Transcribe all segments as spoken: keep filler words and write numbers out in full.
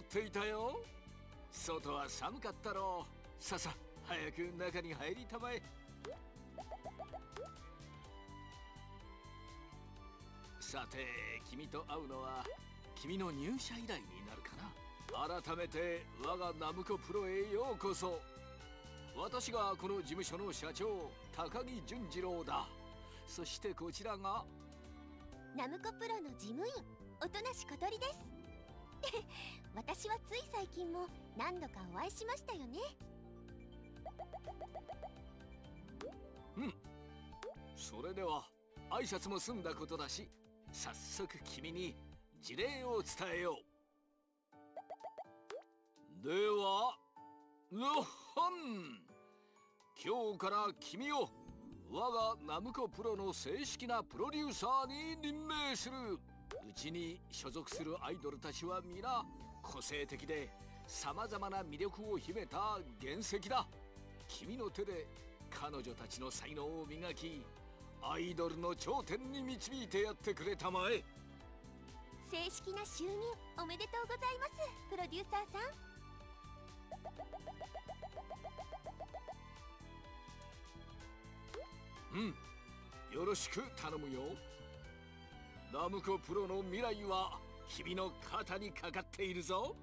待っていたよ。外は寒かったろう。ささ早く中に入りたまえ。さて君と会うのは君の入社以来になるかな。改めて我がナムコプロへようこそ。私がこの事務所の社長高木純次郎だ。そしてこちらがナムコプロの事務員音無小鳥です。私はつい最近も何度かお会いしましたよね。 うん、それでは挨拶も済んだことだし、早速君に辞令を伝えよう。ではのほん、今日から君を我がナムコプロの正式なプロデューサーに任命する。うちに所属するアイドルたちは皆個性的でさまざまな魅力を秘めた原石だ。君の手で彼女たちの才能を磨き、アイドルの頂点に導いてやってくれたまえ。 正式な就任おめでとうございます、プロデューサーさん。 うん、よろしく頼むよ。ナムコプロの未来は君の肩にかかっているぞ。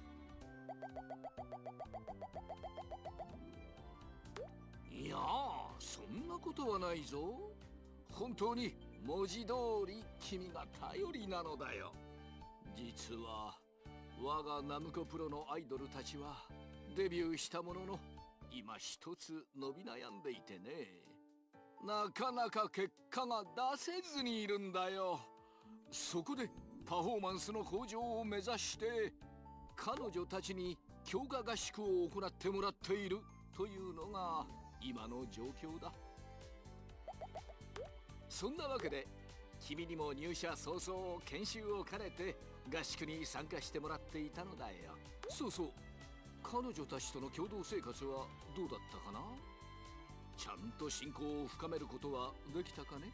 いやー、そんなことはないぞ。本当に文字通り君が頼りなのだよ。実は我がナムコプロのアイドルたちはデビューしたものの今一つ伸び悩んでいてね、なかなか結果が出せずにいるんだよ。そこでパフォーマンスの向上を目指して彼女たちに強化合宿を行ってもらっているというのが今の状況だ。そんなわけで君にも入社早々研修を兼ねて合宿に参加してもらっていたのだよ。そうそう、彼女たちとの共同生活はどうだったかな。ちゃんと親交を深めることはできたかね。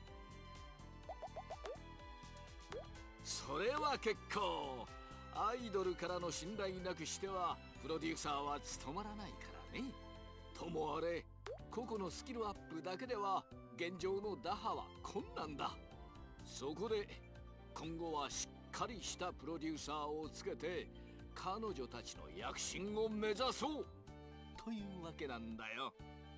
それは結構。アイドルからの信頼なくしてはプロデューサーは務まらないからね。ともあれ個々のスキルアップだけでは現状の打破は困難だ。そこで今後はしっかりしたプロデューサーをつけて彼女たちの躍進を目指そうというわけなんだよ。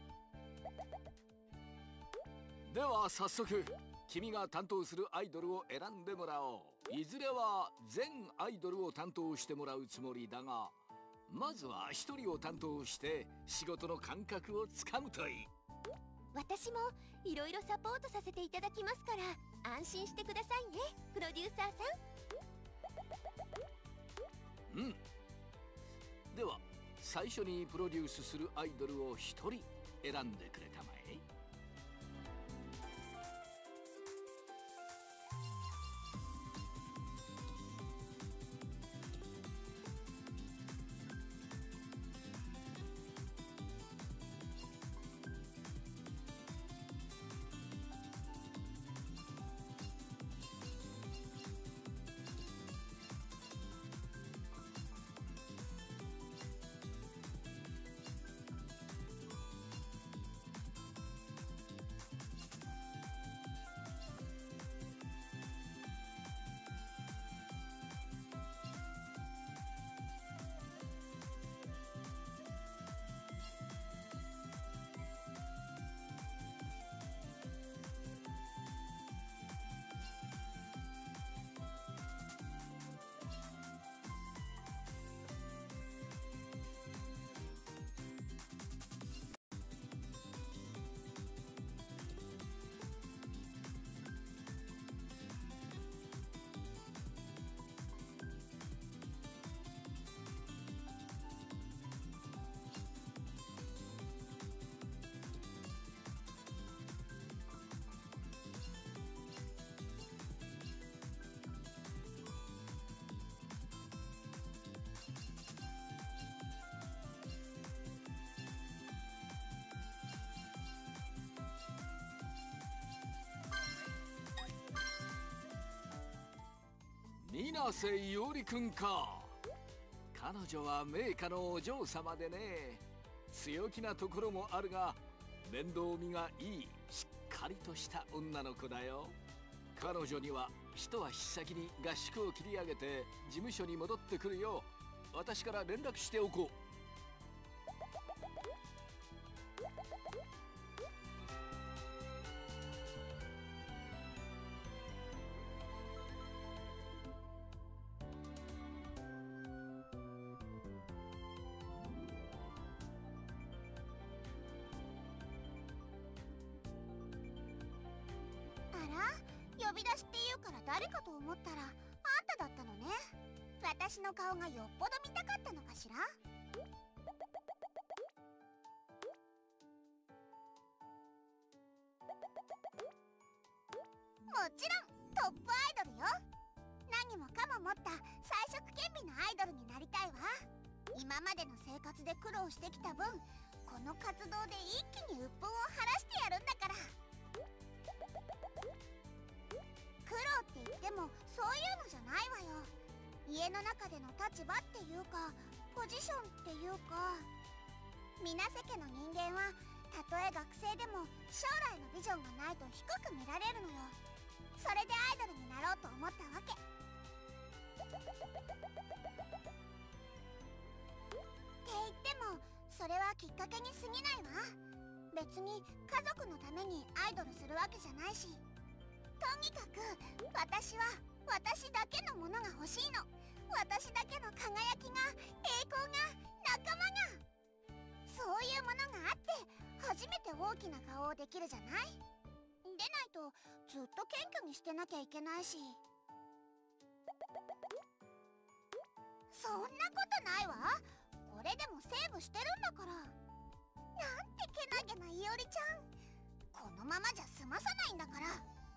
では早速君が担当するアイドルを選んでもらおう。いずれは全アイドルを担当してもらうつもりだが、まずは一人を担当して仕事の感覚をつかむといい。 私もいろいろサポートさせていただきますから安心してくださいね、プロデューサーさん。うん。では最初にプロデュースするアイドルを一人選んでくれたまえ。水瀬伊織くんか。 彼女は名家のお嬢様でね、強気なところもあるが面倒見がいいしっかりとした女の子だよ。彼女には一足先に合宿を切り上げて事務所に戻ってくるよう私から連絡しておこう。 呼び出しって言うから誰かと思ったらあんただったのね。私の顔がよっぽど見たかったのかしら。もちろんトップアイドルよ。何もかも持った才色兼備のアイドルになりたいわ。今までの生活で苦労してきた分この活動で一気に鬱憤を晴らしてやるんだから。苦労って言ってもそういうのじゃないわよ。家の中での立場っていうかポジションっていうか、水瀬家の人間はたとえ学生でも将来のビジョンがないと低く見られるのよ。それでアイドルになろうと思ったわけ。って言ってもそれはきっかけに過ぎないわ。別に家族のためにアイドルするわけじゃないし、とにかく私は私だけのものが欲しいの。私だけの輝きが、栄光が、仲間が。そういうものがあって初めて大きな顔をできるじゃない。でないとずっと謙虚にしてなきゃいけないし。そんなことないわ。これでもセーブしてるんだから。なんてけなげないおりちゃん。このままじゃ済まさないんだから。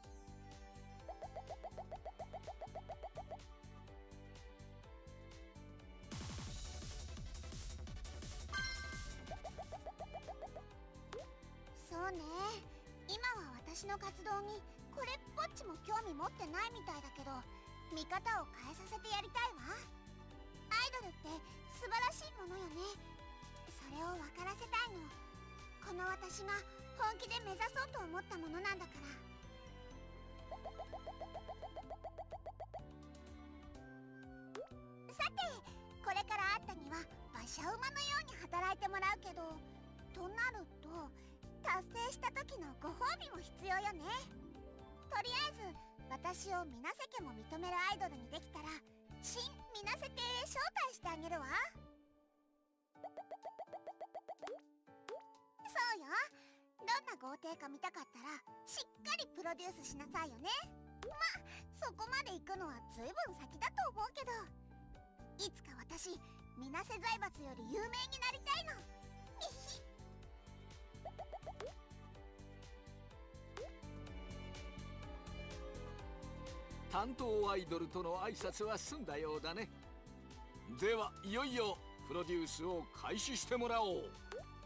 そうね、今は私の活動にこれっぽっちも興味持ってないみたいだけど、見方を変えさせてやりたいわ。アイドルって素晴らしいものよね。それを分からせたいの。この私が本気で目指そうと思ったものなんだから。さて、これからあったには馬車馬のように働いてもらうけど、となると達成した時のご褒美も必要よね。とりあえず私を水瀬家も認めるアイドルにできたら新水瀬邸へ招待してあげるわ。そうよ、どんな豪邸か見たかったらしっかりプロデュースしなさいよね。ま、そこまで行くのはずいぶん先だと思うけど、いつか私水瀬財閥より有名になりたいの。みひ。 担当アイドルとの挨拶は済んだようだね。ではいよいよプロデュースを開始してもらおう。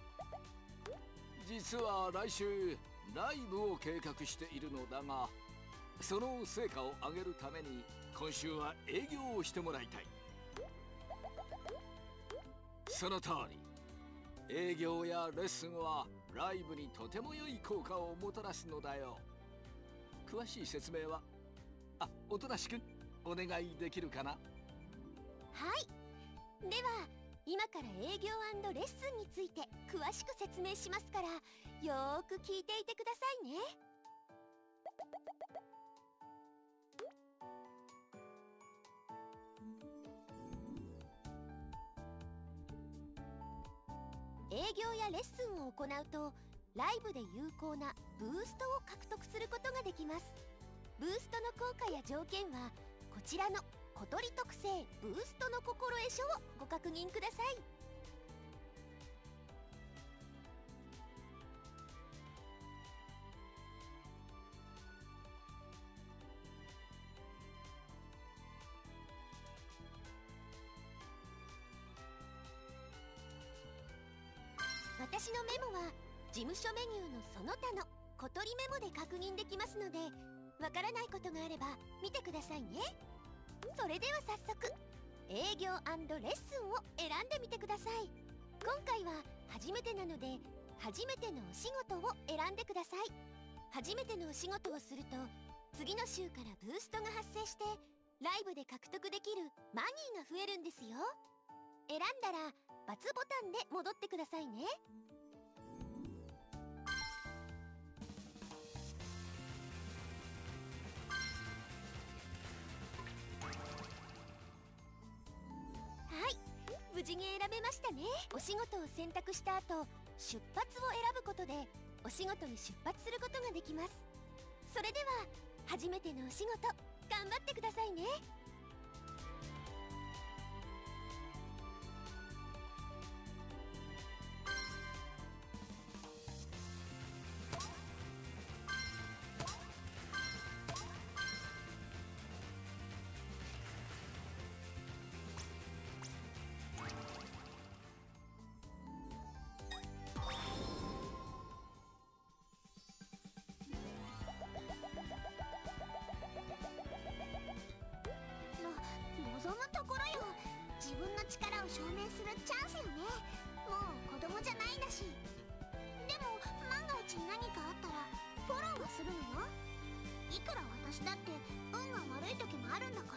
実は来週ライブを計画しているのだが、その成果を上げるために今週は営業をしてもらいたい。その通り、営業やレッスンはライブにとても良い効果をもたらすのだよ。詳しい説明はあ、おとなしくんお願いできるかな。 はい、では今から営業&レッスンについて詳しく説明しますから、よーく聞いていてくださいね。営業やレッスンを行うとライブで有効なブーストを獲得することができます。ブーストの効果や条件はこちらの小鳥特製ブーストの心得書をご確認ください。私のメモは事務所メニューのその他の小鳥メモで確認できますので、わからないことがあれば見てくださいね。それでは早速営業&レッスンを選んでみてください。今回は初めてなので、初めてのお仕事を選んでください。初めてのお仕事をすると、次の週からブーストが発生して、ライブで獲得できるマニーが増えるんですよ。選んだら×ボタンで戻ってくださいね。はい、無事に選べましたね。お仕事を選択した後、出発を選ぶことでお仕事に出発することができます。それでは初めてのお仕事、頑張ってくださいね。 望むところよ。自分の力を証明するチャンスよね。もう子供じゃないんだし。でも万が一何かあったらフォローはするのよ。いくら私だって運が悪い時もあるんだから。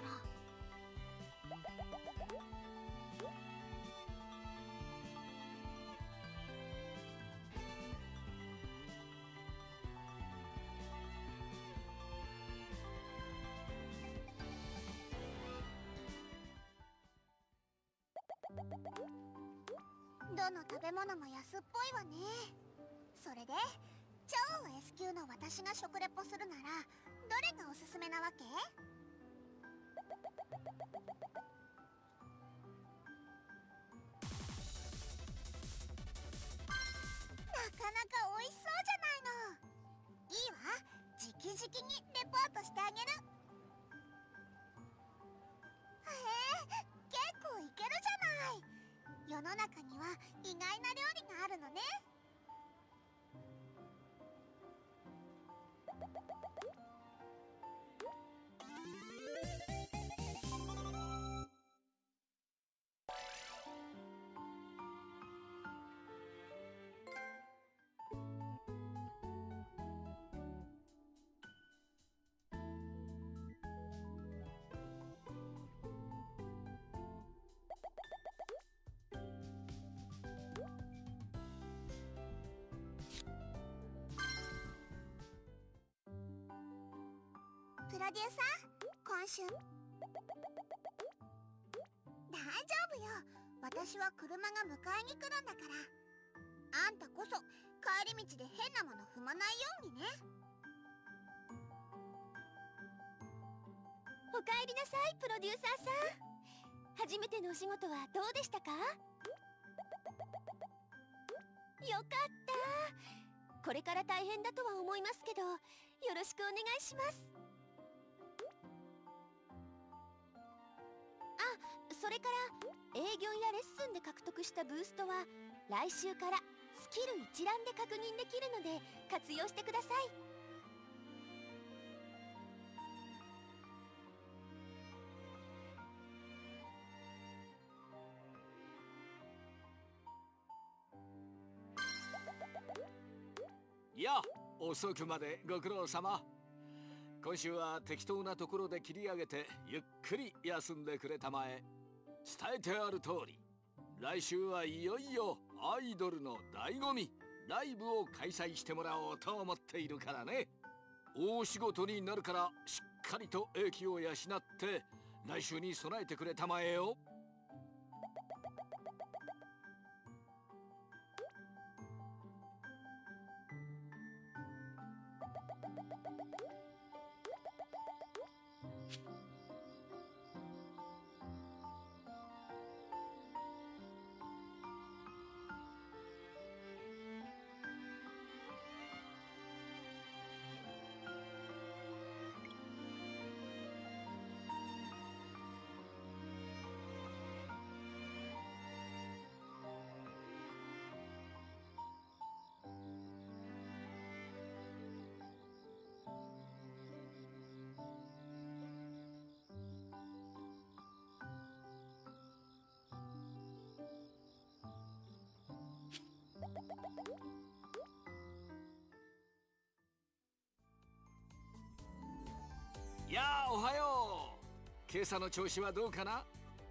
どの食べ物も安っぽいわね。それで超 S 級の私が食レポするならどれがおすすめなわけ？なかなか美味しそうじゃないの。いいわ、直々にレポートしてあげる。へえ、結構いけるじゃない。世の中には意外な料理があるのね。プロデューサー、今週大丈夫よ。私は車が迎えに来るんだから。あんたこそ帰り道で変なもの踏まないようにね。 おかえりなさい、プロデューサーさん。初めてのお仕事はどうでしたか？よかった。これから大変だとは思いますけど、よろしくお願いします。あ、それから営業やレッスンで獲得したブーストは来週からスキル一覧で確認できるので活用してください。 いや、遅くまでご苦労様。今週は適当なところで切り上げてゆっくり休んでくれたまえ。伝えてある通り、来週はいよいよアイドルの醍醐味、ライブを開催してもらおうと思っているからね。大仕事になるからしっかりと英気を養って来週に備えてくれたまえよ。 今朝の調子はどうかな？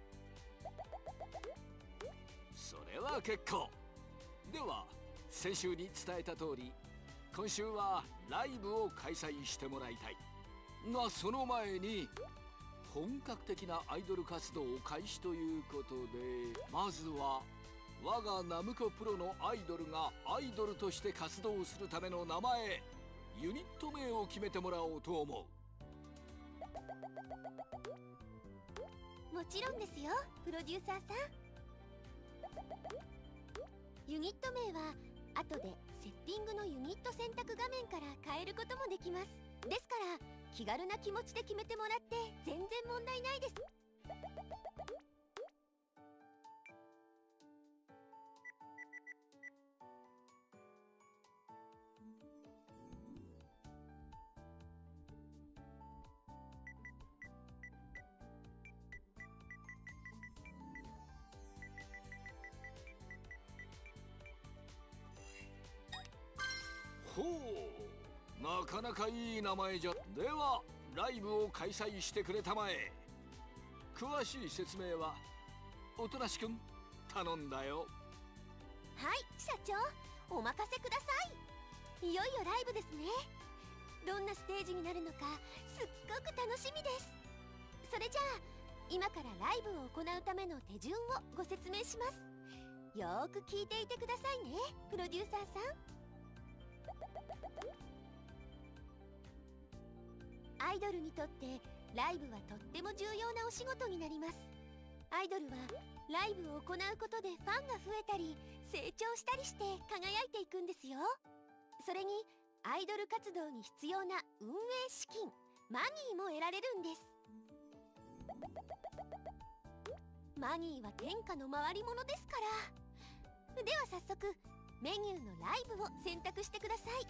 それは結構。では先週に伝えた通り、今週はライブを開催してもらいたいが、その前に本格的なアイドル活動を開始ということで、まずは我がナムコプロのアイドルがアイドルとして活動するための名前、ユニット名を決めてもらおうと思う。 もちろんですよ、プロデューサーさん。ユニット名は後でセッティングのユニット選択画面から変えることもできます。ですから気軽な気持ちで決めてもらって全然問題ないです。 ほう、なかなかいい名前じゃ。ではライブを開催してくれたまえ。詳しい説明はおとなしくん頼んだよ。 はい、社長、お任せください。いよいよライブですね。どんなステージになるのかすっごく楽しみです。それじゃあ今からライブを行うための手順をご説明します。よーく聞いていてくださいね、プロデューサーさん。アイドルにとってライブはとっても重要なお仕事になります。アイドルはライブを行うことでファンが増えたり成長したりして輝いていくんですよ。それにアイドル活動に必要な運営資金、マニーも得られるんです。マニーは天下の回り物ですから。では早速メニューのライブを選択してください。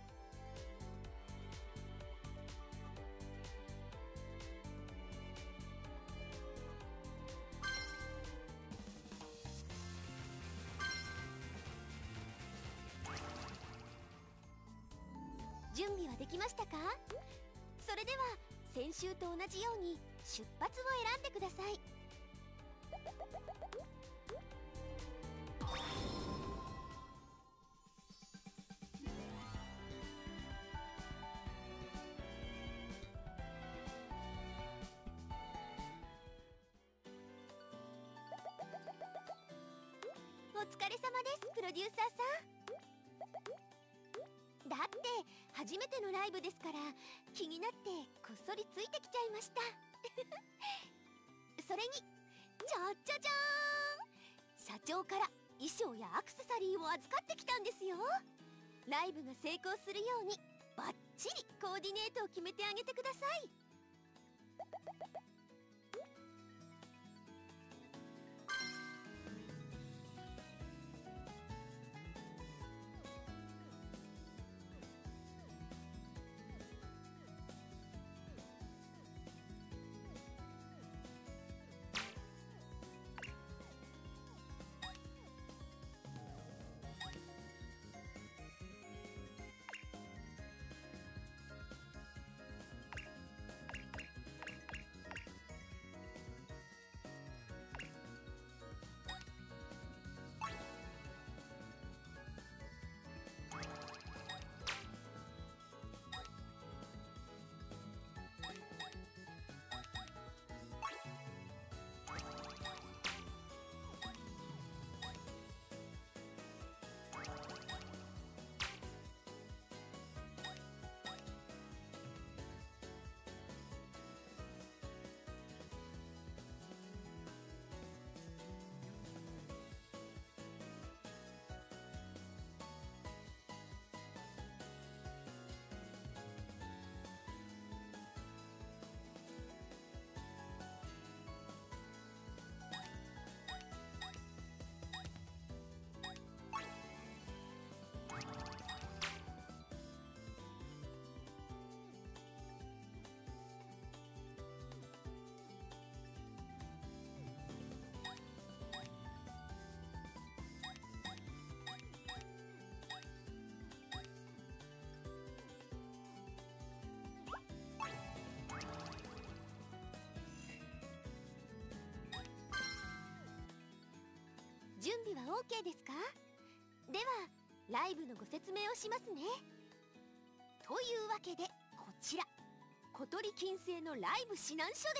準備はできましたか？それでは先週と同じように出発を選んでください。お疲れ様です、プロデューサーさん。だって初めてのライブですから気になってこっそりついてきちゃいましたそれに、じゃじゃじゃーん、社長から衣装やアクセサリーを預かってきたんですよ。ライブが成功するようにバッチリコーディネートを決めてあげてください。 OK ですか？ではライブのご説明をしますね。というわけでこちら小鳥金星のライブ指南書です。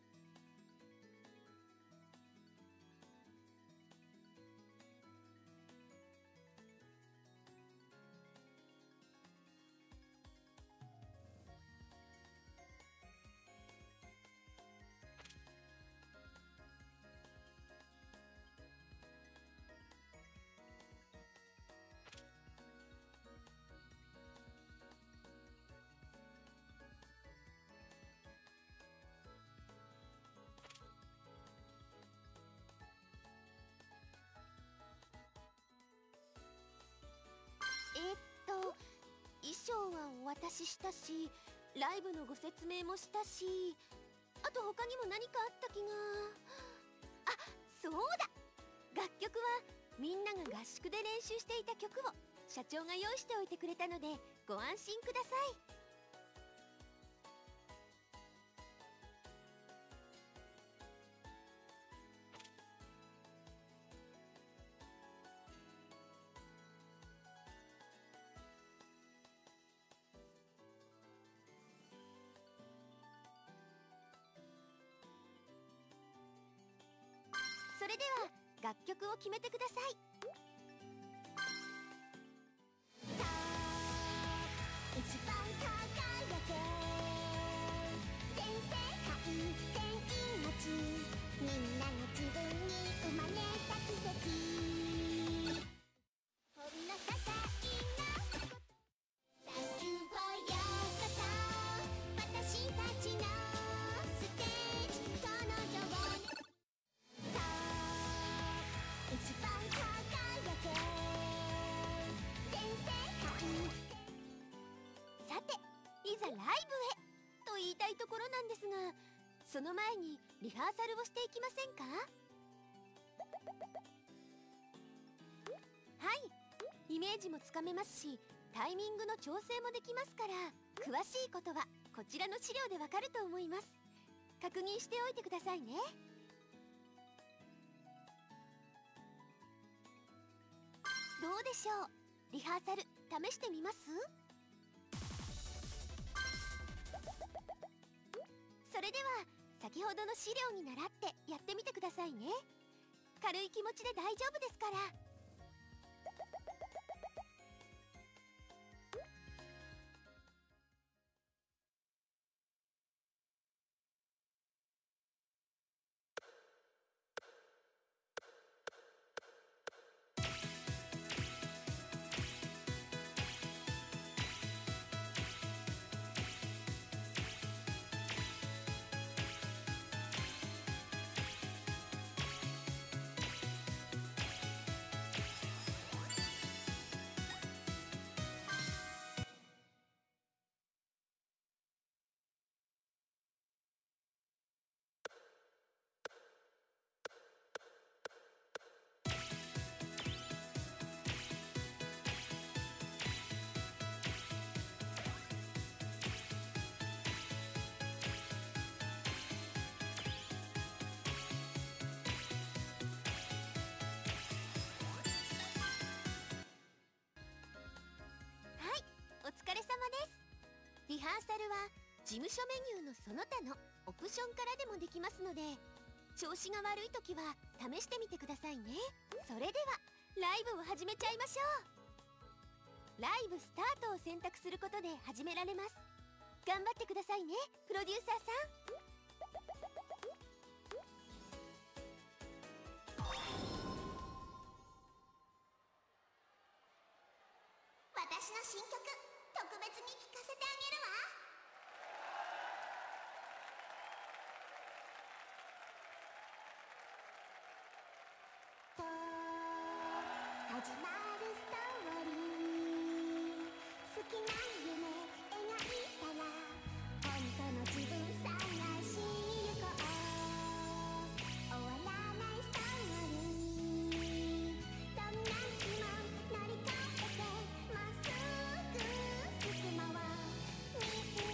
えーっと衣装はお渡ししたし、ライブのご説明もしたし、あと他にも何かあった気が。あ、そうだ、楽曲はみんなが合宿で練習していた曲を社長が用意しておいてくれたのでご安心ください。それでは楽曲を決めてください。 一番輝け全世界全命、みんなの自分に生まれた奇跡、ほんの些細なこと。 Thank you for ようこそ私たちのステージ、この情に一番輝け全世界。 さて、いざライブへと言いたいところなんですが、その前にリハーサルをしていきませんか？はい、イメージもつかめますし、タイミングの調整もできますから、詳しいことはこちらの資料でわかると思います。確認しておいてくださいね。どうでしょう、リハーサル試してみます？それでは先ほどの資料に倣ってやってみてくださいね。軽い気持ちで大丈夫ですから。お疲れ様です。リハーサルは事務所メニューのその他のオプションからでもできますので、調子が悪い時は試してみてくださいね。それではライブを始めちゃいましょう。ライブスタートを選択することで始められます。頑張ってくださいね、プロデューサーさん。 私の新曲特別に聴かせてあげるわ。と始まるストーリー、好きな夢描いたら本当の自分探しに行こう。終わらないストーリー、どんな日も乗り越えてまっすぐ進もう。みんな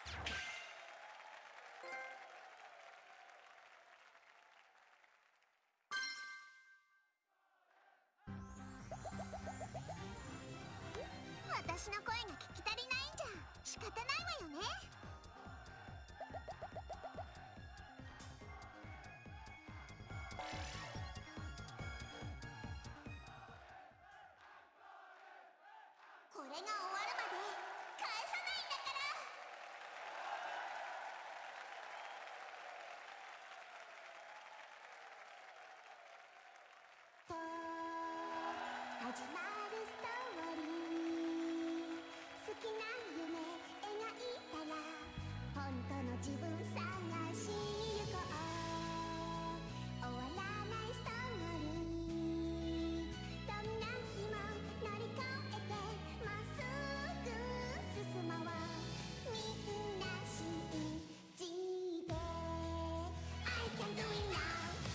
私の声が聞き足りないんじゃ仕方ないわよね。これが終わるまで返さないんだから。と始まるストーリー、好きな夢描いたら本当の自分探しに行こう。終わらないストーリー、どんな日も乗り越えてまっすぐ進もう。みんな信じて I can do it now。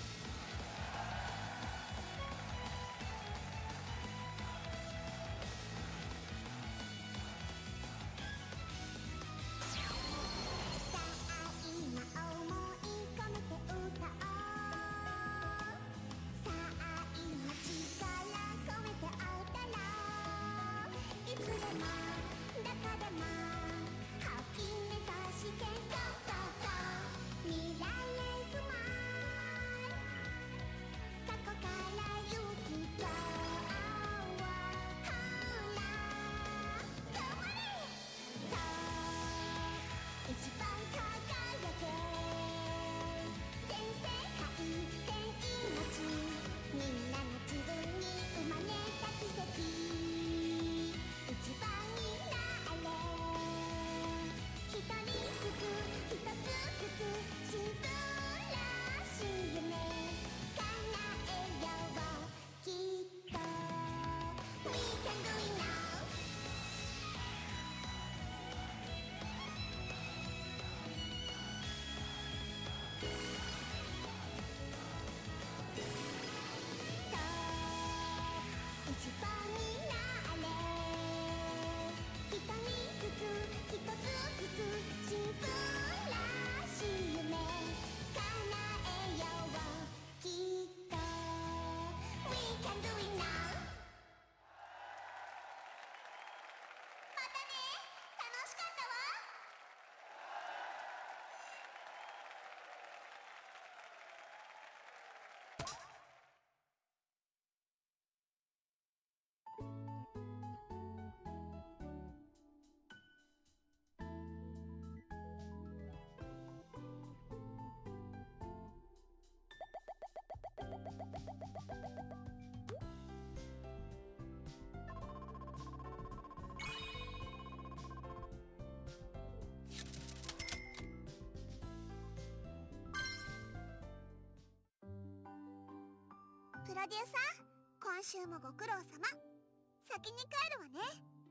プロデューサー、今週もご苦労様。先に帰るわね。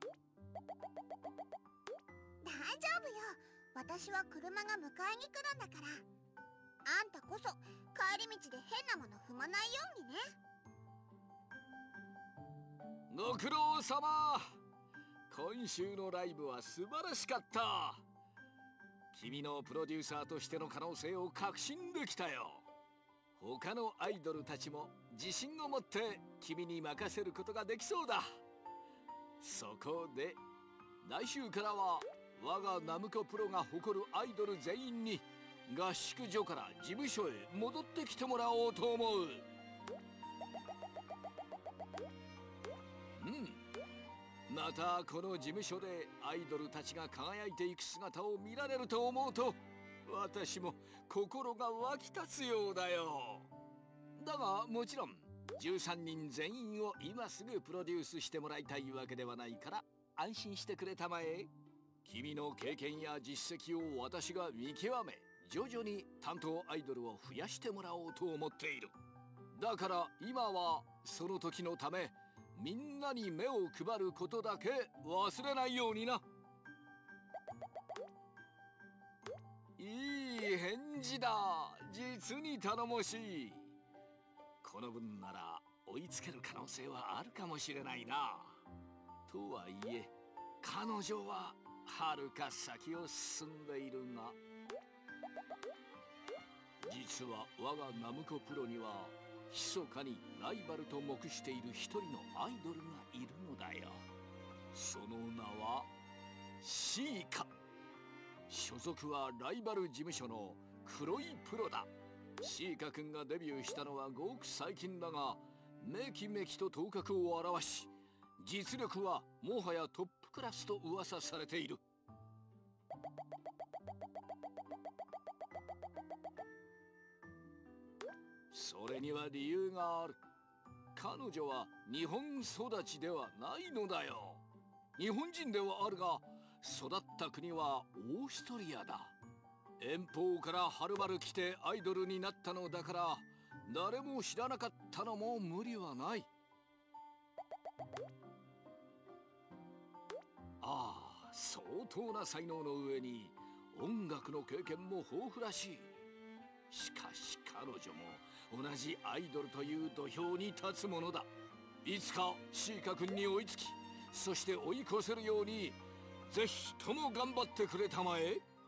大丈夫よ、私は車が迎えに来るんだから。あんたこそ帰り道で変なもの踏まないようにね。 ご苦労様。今週のライブは素晴らしかった。君のプロデューサーとしての可能性を確信できたよ。他のアイドルたちも自信を持って君に任せることができそうだ。そこで来週からは我がナムコプロが誇るアイドル全員に合宿所から事務所へ戻ってきてもらおうと思う。うん、またこの事務所でアイドルたちが輝いていく姿を見られると思うと私も心が湧き立つようだよ。だがもちろんじゅうさんにん全員を今すぐプロデュースしてもらいたいわけではないから安心してくれたまえ。君の経験や実績を私が見極め徐々に担当アイドルを増やしてもらおうと思っている。だから今はその時のためみんなに目を配ることだけ忘れないようにな。いい返事だ。実に頼もしい。この分なら追いつける可能性はあるかもしれないな。とはいえ彼女ははるか先を進んでいるが、実は我がナムコプロには密かにライバルと目している一人のアイドルがいるのだよ。その名はシーカ。所属はライバル事務所の黒いプロだ。シーカ君がデビューしたのはごく最近だが、めきめきと頭角を現し、実力はもはやトップクラスと噂されている。それには理由がある。彼女は日本育ちではないのだよ。日本人ではあるが、育った国はオーストリアだ。遠方からはるばる来てアイドルになったのだから、誰も知らなかったのも無理はない。ああ、相当な才能の上に音楽の経験も豊富らしい。しかし彼女も同じアイドルという土俵に立つものだ。いつかシーカ君に追いつき、そして追い越せるようにぜひとも頑張ってくれたまえ。